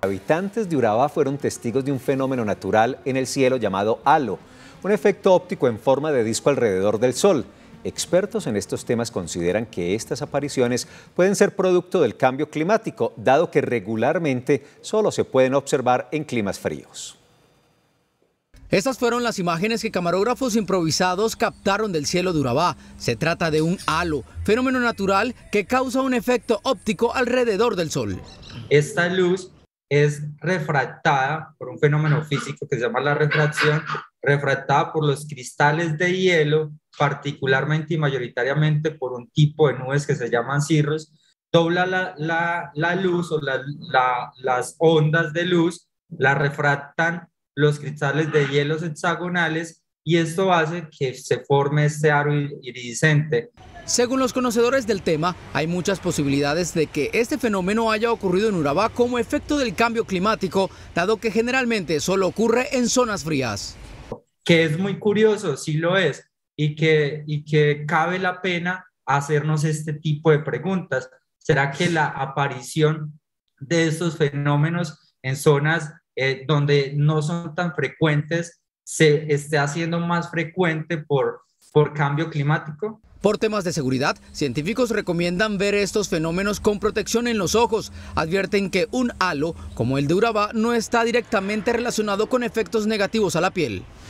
Habitantes de Urabá fueron testigos de un fenómeno natural en el cielo llamado halo, un efecto óptico en forma de disco alrededor del Sol. Expertos en estos temas consideran que estas apariciones pueden ser producto del cambio climático, dado que regularmente solo se pueden observar en climas fríos. Estas fueron las imágenes que camarógrafos improvisados captaron del cielo de Urabá. Se trata de un halo, fenómeno natural que causa un efecto óptico alrededor del Sol. Esta luz es refractada por un fenómeno físico que se llama la refracción, refractada por los cristales de hielo, particularmente y mayoritariamente por un tipo de nubes que se llaman cirros, dobla la luz o las ondas de luz, la refractan los cristales de hielos hexagonales y esto hace que se forme este aro iridiscente. Según los conocedores del tema, hay muchas posibilidades de que este fenómeno haya ocurrido en Urabá como efecto del cambio climático, dado que generalmente solo ocurre en zonas frías. Que es muy curioso, sí lo es, y que cabe la pena hacernos este tipo de preguntas. ¿Será que la aparición de estos fenómenos en zonas donde no son tan frecuentes se esté haciendo más frecuente por cambio climático? Por temas de seguridad, científicos recomiendan ver estos fenómenos con protección en los ojos. Advierten que un halo, como el de Urabá, no está directamente relacionado con efectos negativos a la piel.